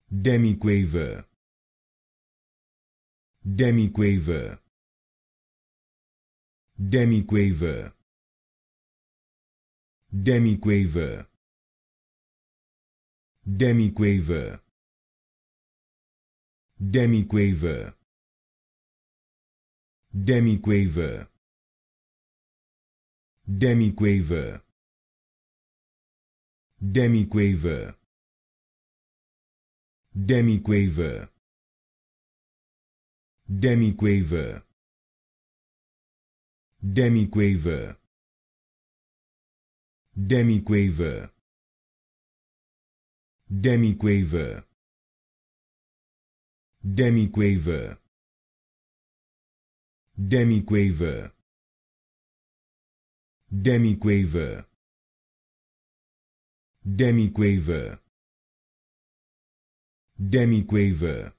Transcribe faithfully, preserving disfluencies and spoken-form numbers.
Demiquaver, Demiquaver, Demiquaver, Demiquaver, Demiquaver, Demiquaver, Demiquaver, Demiquaver, Demiquaver, Demiquaver, Demiquaver, Demiquaver, Demiquaver, Demiquaver, Demiquaver, Demiquaver, Demiquaver, Demiquaver, Demiquaver,